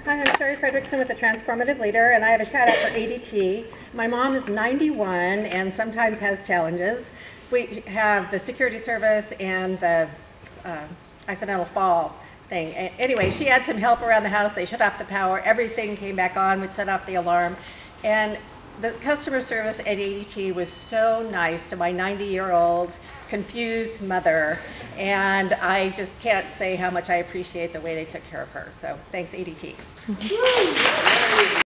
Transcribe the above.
Hi, I'm Cheri Fredrickson with the Transformative Leader, and I have a shout out for ADT. My mom is 91 and sometimes has challenges. We have the security service and the accidental fall thing. Anyway, she had some help around the house. They shut off the power. Everything came back on. We'd set off the alarm. And the customer service at ADT was so nice to my 90-year-old confused mother. And I just can't say how much I appreciate the way they took care of her. So thanks, ADT.